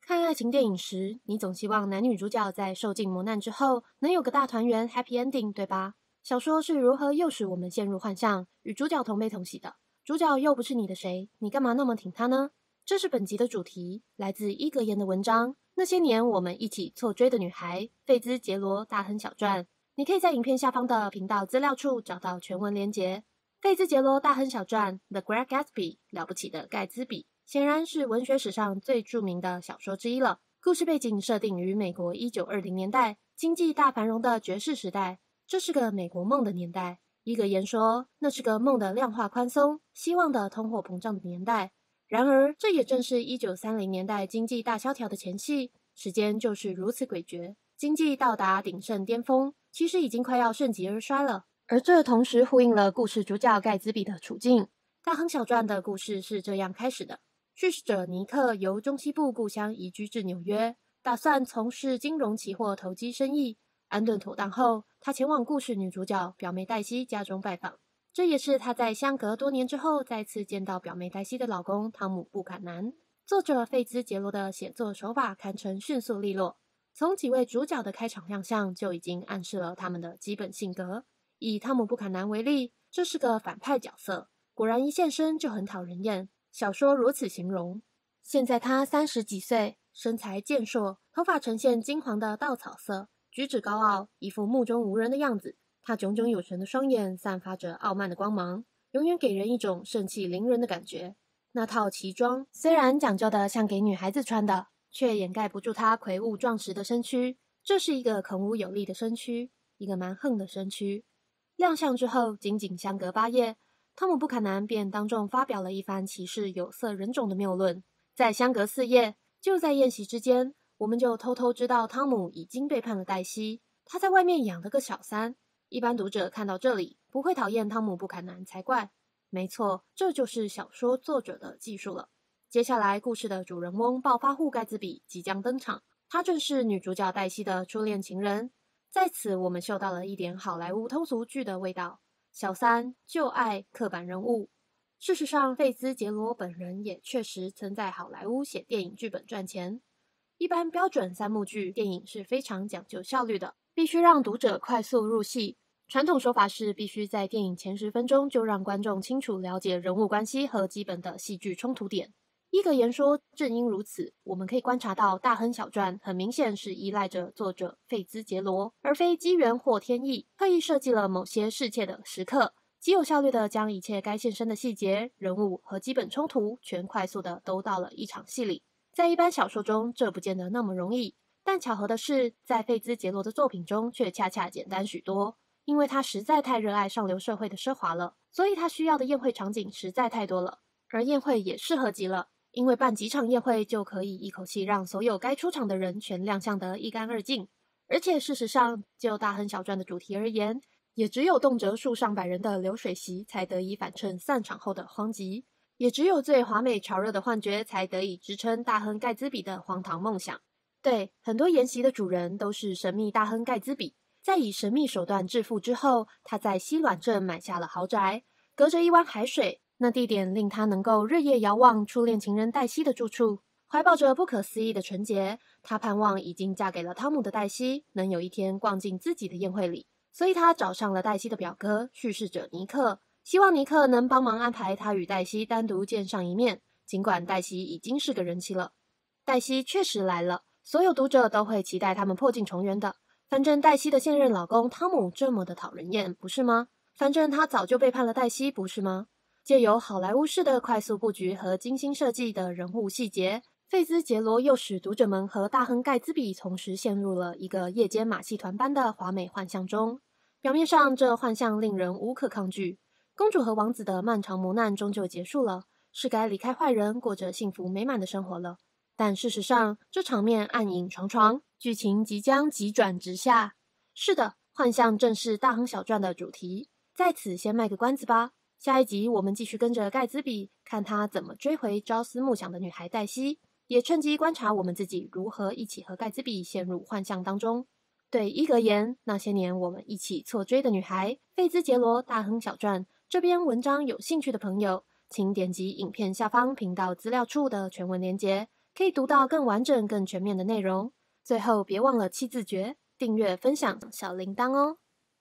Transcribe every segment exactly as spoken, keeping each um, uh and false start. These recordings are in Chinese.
看爱情电影时，你总希望男女主角在受尽磨难之后能有个大团圆 happy ending， 对吧？小说是如何诱使我们陷入幻象，与主角同悲同喜的？主角又不是你的谁，你干嘛那么挺他呢？这是本集的主题，来自伊格言的文章《那些年我们一起错追的女孩》，费兹杰罗大亨小传。你可以在影片下方的频道资料处找到全文连结。费兹杰罗大亨小传 The Great Gatsby 了不起的盖茨比显然是文学史上最著名的小说之一了。故事背景设定于美国一九二零年代，经济大繁荣的爵士时代，这是个美国梦的年代。伊格言说，那是个梦的量化宽松、希望的通货膨胀的年代。然而，这也正是一九三零年代经济大萧条的前夕，时间就是如此诡谲，经济到达鼎盛巅峰，其实已经快要盛极而衰了。而这同时呼应了故事主角盖茨比的处境。大亨小传的故事是这样开始的：叙事者尼克由中西部故乡移居至纽约，打算从事金融期货投机生意。安顿妥当后，他前往故事女主角表妹黛西家中拜访，这也是他在相隔多年之后再次见到表妹黛西的老公汤姆·布坎南。作者费兹杰罗的写作手法堪称迅速利落，从几位主角的开场亮相就已经暗示了他们的基本性格。以汤姆·布坎南为例，这是个反派角色，果然一现身就很讨人厌。小说如此形容。现在他三十几岁，身材健硕，头发呈现金黄的稻草色，举止高傲，一副目中无人的样子。他炯炯有神的双眼散发着傲慢的光芒，永远给人一种盛气凌人的感觉。那套旗装虽然讲究的像给女孩子穿的，却掩盖不住他魁梧壮实的身躯。这是一个孔武有力的身躯，一个蛮横的身躯。亮相之后，仅仅相隔八页，汤姆·布坎南便当众发表了一番歧视有色人种的谬论。在相隔四页，就在宴席之间，我们就偷偷知道汤姆已经背叛了黛西，他在外面养了个小三。一般读者看到这里，不会讨厌汤姆·布坎南才怪。没错，这就是小说作者的技术了。接下来，故事的主人翁暴发户盖茨比即将登场，他正是女主角黛西的初恋情人。在此，我们嗅到了一点好莱坞通俗剧的味道：小三、旧爱、刻板人物。事实上，费兹杰罗本人也确实曾在好莱坞写电影剧本赚钱。一般标准三幕剧电影是非常讲究效率的，必须让读者快速入戏。传统说法是必须在电影前十分钟就让观众清楚了解人物关系和基本的戏剧冲突点。伊格言说，正因如此，我们可以观察到大亨小传很明显是依赖着作者费兹杰罗，而非机缘或天意，特意设计了某些适切的时刻，极有效率地将一切该现身的细节、人物和基本冲突全快速地都到了一场戏里。在一般小说中，这不见得那么容易，但巧合的是，在费兹杰罗的作品中却恰恰简单许多。因为他实在太热爱上流社会的奢华了，所以他需要的宴会场景实在太多了，而宴会也适合极了。因为办几场宴会就可以一口气让所有该出场的人全亮相得一干二净。而且事实上，就大亨小传的主题而言，也只有动辄数上百人的流水席才得以反衬散场后的荒寂，也只有最华美潮热的幻觉才得以支撑大亨盖茨比的荒唐梦想。对，很多宴席的主人都是神秘大亨盖茨比，在以神秘手段致富之后，他在西卵镇买下了豪宅，隔着一湾海水，那地点令他能够日夜遥望初恋情人黛西的住处。怀抱着不可思议的纯洁，他盼望已经嫁给了汤姆的黛西能有一天逛进自己的宴会里，所以他找上了黛西的表哥叙事者尼克，希望尼克能帮忙安排他与黛西单独见上一面。尽管黛西已经是个人妻了，黛西确实来了，所有读者都会期待他们破镜重圆的。反正黛西的现任老公汤姆这么的讨人厌，不是吗？反正他早就背叛了黛西，不是吗？借由好莱坞式的快速布局和精心设计的人物细节，费兹杰罗又使读者们和大亨盖茨比同时陷入了一个夜间马戏团般的华美幻象中。表面上，这幻象令人无可抗拒，公主和王子的漫长磨难终究结束了，是该离开坏人，过着幸福美满的生活了。但事实上，这场面暗影重重，剧情即将急转直下。是的，幻象正是大亨小传的主题。在此先卖个关子吧，下一集我们继续跟着盖茨比，看他怎么追回朝思暮想的女孩黛西，也趁机观察我们自己如何一起和盖茨比陷入幻象当中。对伊格言那些年我们一起错追的女孩，费兹杰罗大亨小传这篇文章有兴趣的朋友，请点击影片下方频道资料处的全文连结， 可以读到更完整、更全面的内容。最后，别忘了七字诀、订阅、分享小铃铛哦。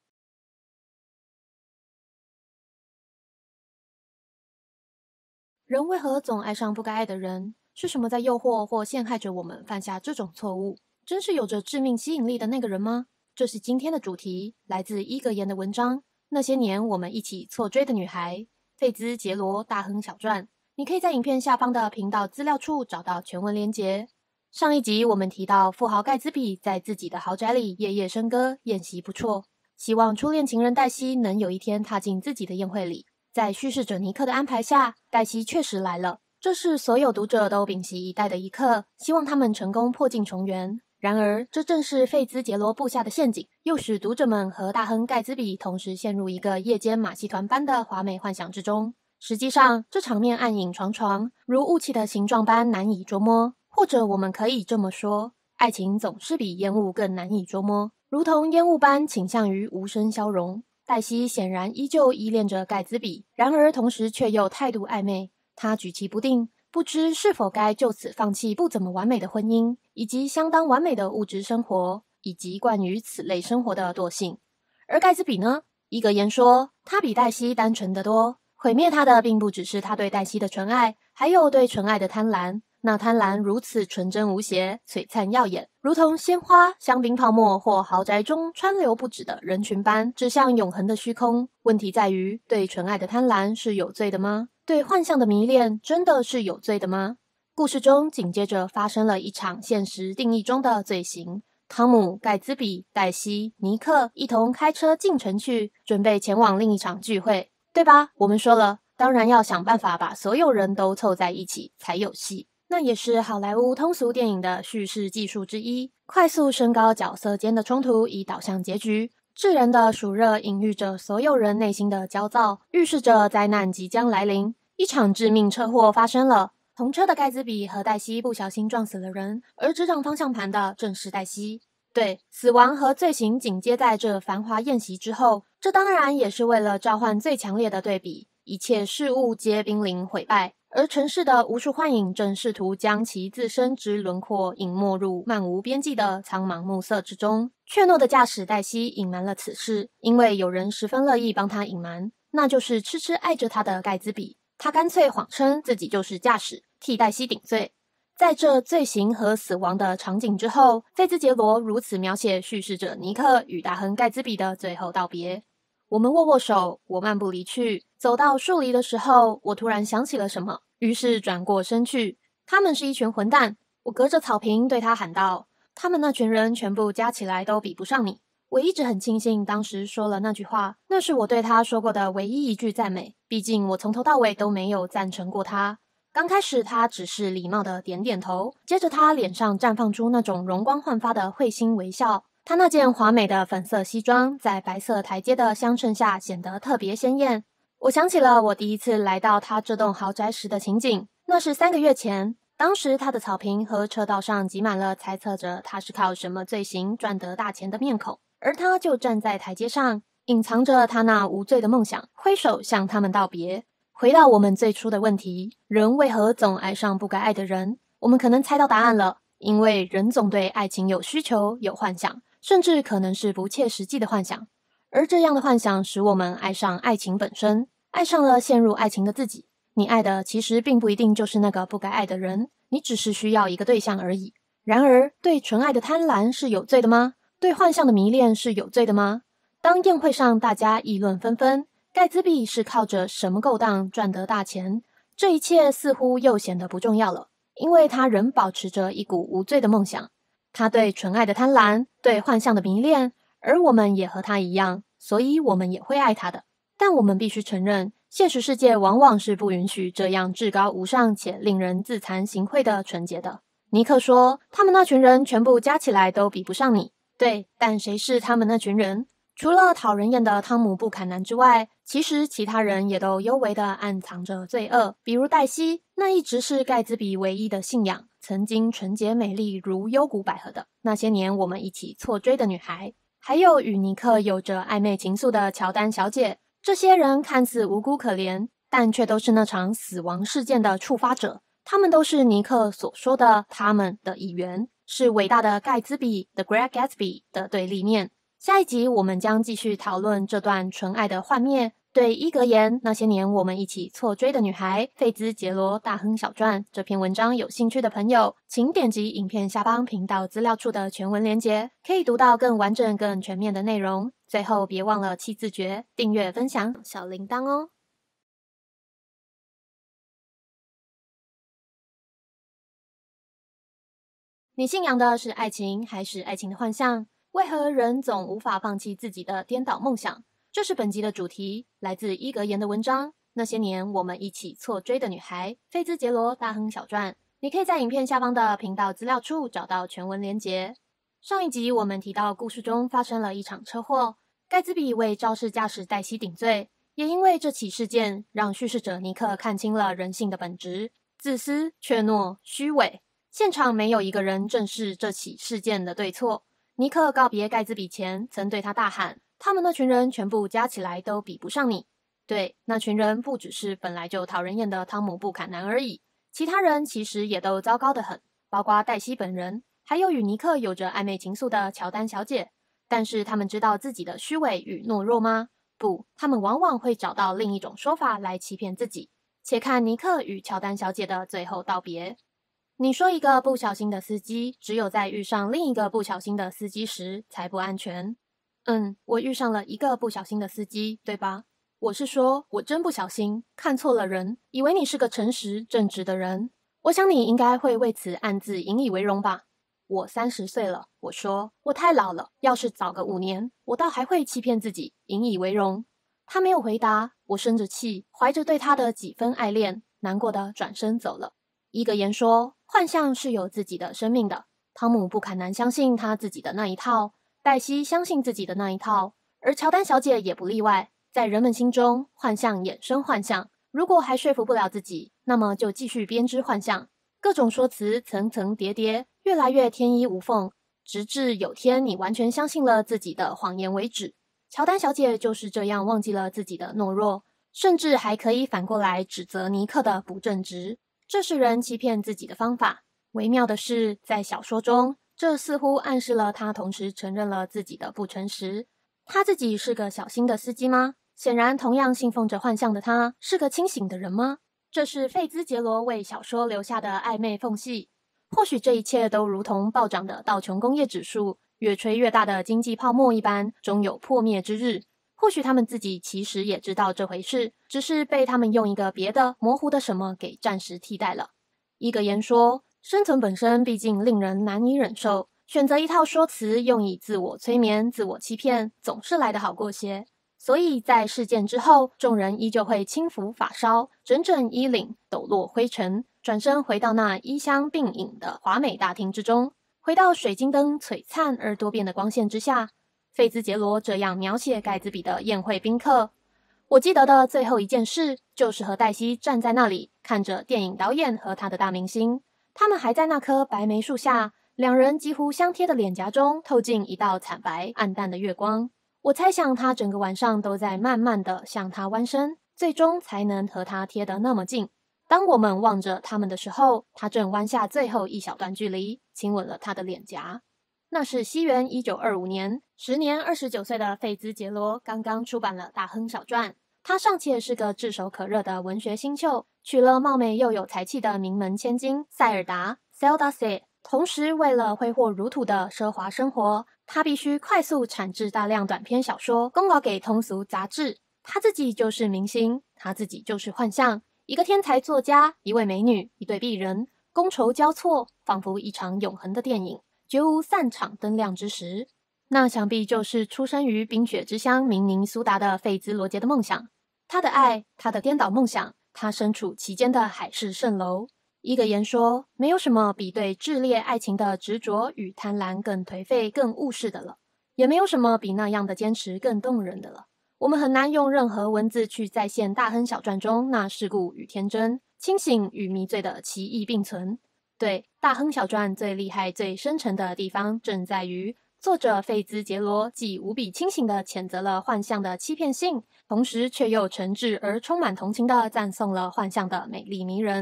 人为何总爱上不该爱的人？是什么在诱惑或陷害着我们犯下这种错误？真是有着致命吸引力的那个人吗？这是今天的主题，来自伊格言的文章《那些年我们一起错追的女孩》，费兹杰罗大亨小传。你可以在影片下方的频道资料处找到全文连结。上一集我们提到，富豪盖茨比在自己的豪宅里夜夜笙歌，宴席不辍，希望初恋情人黛西能有一天踏进自己的宴会里。在叙事者尼克的安排下，黛西确实来了。这是所有读者都屏息以待的一刻，希望他们成功破镜重圆。然而，这正是费兹杰罗布下的陷阱，又使读者们和大亨盖茨比同时陷入一个夜间马戏团般的华美幻想之中。实际上，这场面暗影幢幢，如雾气的形状般难以捉摸。或者我们可以这么说，爱情总是比烟雾更难以捉摸，如同烟雾般倾向于无声消融。黛西显然依旧依恋着盖茨比，然而同时却又态度暧昧。她举棋不定，不知是否该就此放弃不怎么完美的婚姻，以及相当完美的物质生活，以及惯于此类生活的惰性。而盖茨比呢？伊格言说，他比黛西单纯得多。毁灭他的并不只是他对黛西的纯爱，还有对纯爱的贪婪。那贪婪如此纯真无邪，璀璨耀眼，如同鲜花、香槟泡沫或豪宅中川流不止的人群般，指向永恒的虚空。问题在于，对纯爱的贪婪是有罪的吗？对幻象的迷恋真的是有罪的吗？故事中紧接着发生了一场现实定义中的罪行。汤姆、盖茨比、黛西、尼克一同开车进城去，准备前往另一场聚会，对吧？我们说了，当然要想办法把所有人都凑在一起才有戏。那也是好莱坞通俗电影的叙事技术之一，快速升高角色间的冲突以导向结局。炙人的暑热隐喻着所有人内心的焦躁，预示着灾难即将来临。一场致命车祸发生了，同车的盖茨比和黛西不小心撞死了人，而执掌方向盘的正是黛西。对，死亡和罪行紧接在这繁华宴席之后，这当然也是为了召唤最强烈的对比，一切事物皆濒临毁败。而城市的无数幻影正试图将其自身之轮廓隐没入漫无边际的苍茫暮色之中。怯懦的驾驶黛西隐瞒了此事，因为有人十分乐意帮他隐瞒，那就是痴痴爱着他的盖茨比。他干脆谎称自己就是驾驶，替黛西顶罪。在这罪行和死亡的场景之后，费兹杰罗如此描写叙事者尼克与大亨盖茨比的最后道别。我们握握手，我漫步离去。走到树篱的时候，我突然想起了什么，于是转过身去。他们是一群混蛋，我隔着草坪对他喊道：他们那群人全部加起来都比不上你。我一直很庆幸当时说了那句话，那是我对他说过的唯一一句赞美，毕竟我从头到尾都没有赞成过他。刚开始他只是礼貌的点点头，接着他脸上绽放出那种容光焕发的会心微笑。他那件华美的粉色西装在白色台阶的相衬下显得特别鲜艳。我想起了我第一次来到他这栋豪宅时的情景，那是三个月前。当时他的草坪和车道上挤满了猜测着他是靠什么罪行赚得大钱的面孔，而他就站在台阶上，隐藏着他那无罪的梦想，挥手向他们道别。回到我们最初的问题，人为何总爱上不该爱的人？我们可能猜到答案了，因为人总对爱情有需求，有幻想，甚至可能是不切实际的幻想。而这样的幻想使我们爱上爱情本身，爱上了陷入爱情的自己。你爱的其实并不一定就是那个不该爱的人，你只是需要一个对象而已。然而，对纯爱的贪婪是有罪的吗？对幻象的迷恋是有罪的吗？当宴会上大家议论纷纷，盖茨比是靠着什么勾当赚得大钱？这一切似乎又显得不重要了，因为他仍保持着一股无罪的梦想。他对纯爱的贪婪，对幻象的迷恋，而我们也和他一样，所以我们也会爱他的。但我们必须承认，现实世界往往是不允许这样至高无上且令人自惭形秽的纯洁的。尼克说，他们那群人全部加起来都比不上你。对，但谁是他们那群人？除了讨人厌的汤姆·布坎南之外，其实其他人也都幽微地暗藏着罪恶。比如黛西，那一直是盖茨比唯一的信仰，曾经纯洁美丽如幽谷百合的那些年我们一起错追的女孩，还有与尼克有着暧昧情愫的乔丹小姐。这些人看似无辜可怜，但却都是那场死亡事件的触发者。 他们都是尼克所说的他们的一员，是伟大的盖茨比 The Great Gatsby 的对立面。下一集我们将继续讨论这段纯爱的幻灭，对伊格言那些年我们一起错追的女孩费兹杰罗大亨小传这篇文章有兴趣的朋友，请点击影片下方频道资料处的全文连结，可以读到更完整更全面的内容。最后别忘了七字诀、订阅、分享小铃铛哦。你信仰的是爱情还是爱情的幻象？为何人总无法放弃自己的颠倒梦想？这是本集的主题，来自伊格言的文章《那些年我们一起错追的女孩费兹杰罗大亨小传》。你可以在影片下方的频道资料处找到全文连结。上一集我们提到，故事中发生了一场车祸，盖茨比为肇事驾驶黛西顶罪，也因为这起事件，让叙事者尼克看清了人性的本质：自私、怯懦、虚伪。现场没有一个人正视这起事件的对错。尼克告别盖茨比前，曾对他大喊：他们那群人全部加起来都比不上你。对，那群人不只是本来就讨人厌的汤姆布坎南而已，其他人其实也都糟糕得很，包括黛西本人，还有与尼克有着暧昧情愫的乔丹小姐。但是他们知道自己的虚伪与懦弱吗？不，他们往往会找到另一种说法来欺骗自己。且看尼克与乔丹小姐的最后道别。你说一个不小心的司机，只有在遇上另一个不小心的司机时才不安全。嗯，我遇上了一个不小心的司机，对吧？我是说，我真不小心，看错了人，以为你是个诚实正直的人。我想你应该会为此暗自引以为荣吧。我三十岁了，我说，我太老了，要是早个五年，我倒还会欺骗自己，引以为荣。他没有回答，我生着气，怀着对他的几分爱恋，难过的转身走了。伊格言说，幻象是有自己的生命的。汤姆不可能相信他自己的那一套，黛西相信自己的那一套，而乔丹小姐也不例外。在人们心中，幻象衍生幻象，如果还说服不了自己，那么就继续编织幻象。各种说辞层层叠叠，越来越天衣无缝，直至有天你完全相信了自己的谎言为止。乔丹小姐就是这样忘记了自己的懦弱，甚至还可以反过来指责尼克的不正直。这是人欺骗自己的方法。微妙的是，在小说中，这似乎暗示了他同时承认了自己的不诚实。他自己是个小心的司机吗？显然，同样信奉着幻象的他，是个清醒的人吗？这是费兹杰罗为小说留下的暧昧缝隙。或许这一切都如同暴涨的道琼工业指数，越吹越大的经济泡沫一般，终有破灭之日。或许他们自己其实也知道这回事，只是被他们用一个别的模糊的什么给暂时替代了。伊格言说，生存本身毕竟令人难以忍受，选择一套说辞用以自我催眠、自我欺骗，总是来得好过些。所以在事件之后，众人依旧会轻拂发梢，整整衣领抖落灰尘，转身回到那衣香鬓影的华美大厅之中，回到水晶灯璀璨而多变的光线之下。费兹杰罗这样描写盖茨比的宴会宾客：我记得的最后一件事，就是和黛西站在那里，看着电影导演和他的大明星。他们还在那棵白梅树下，两人几乎相贴的脸颊中透进一道惨白暗淡的月光。我猜想他整个晚上都在慢慢地向他弯身，最终才能和他贴得那么近。当我们望着他们的时候，他正弯下最后一小段距离，亲吻了他的脸颊。那是西元一九二五年，时年二十九岁的费兹杰罗刚刚出版了《大亨小传》。他尚且是个炙手可热的文学新秀，娶了貌美又有才气的名门千金塞尔达 （Zelda Se）。同时，为了挥霍如土的奢华生活，他必须快速产制大量短篇小说，供稿给通俗杂志。他自己就是明星，他自己就是幻象，一个天才作家，一位美女，一对璧人，觥筹交错，仿佛一场永恒的电影。绝无散场灯亮之时，那想必就是出生于冰雪之乡明尼苏达的费兹罗杰的梦想。他的爱，他的颠倒梦想，他身处其间的海市蜃楼。伊格言说，没有什么比对炽烈爱情的执着与贪婪更颓废、更误事的了，也没有什么比那样的坚持更动人的了。我们很难用任何文字去再现大亨小传中那世故与天真、清醒与迷醉的奇异并存。对，大亨小传最厉害、最深沉的地方，正在于作者费兹杰罗既无比清醒地谴责了幻象的欺骗性，同时却又诚挚而充满同情地赞颂了幻象的美丽迷人。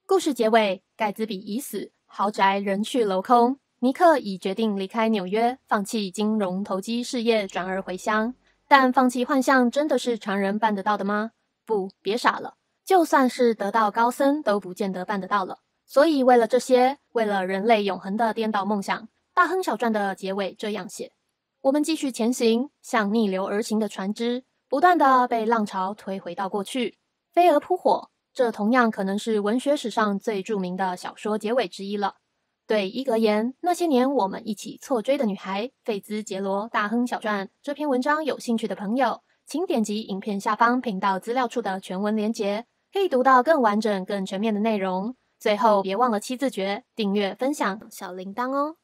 故事结尾，盖茨比已死，豪宅人去楼空，尼克已决定离开纽约，放弃金融投机事业，转而回乡。但放弃幻象真的是常人办得到的吗？不，别傻了，就算是得道高僧都不见得办得到了。所以为了这些，为了人类永恒的颠倒梦想，大亨小传的结尾这样写：我们继续前行，像逆流而行的船只，不断地被浪潮推回到过去，飞蛾扑火。这同样可能是文学史上最著名的小说结尾之一了。对伊格言那些年我们一起错追的女孩费兹杰罗大亨小传这篇文章有兴趣的朋友，请点击影片下方频道资料处的全文连结，可以读到更完整更全面的内容。最后别忘了七字诀，订阅分享小铃铛哦。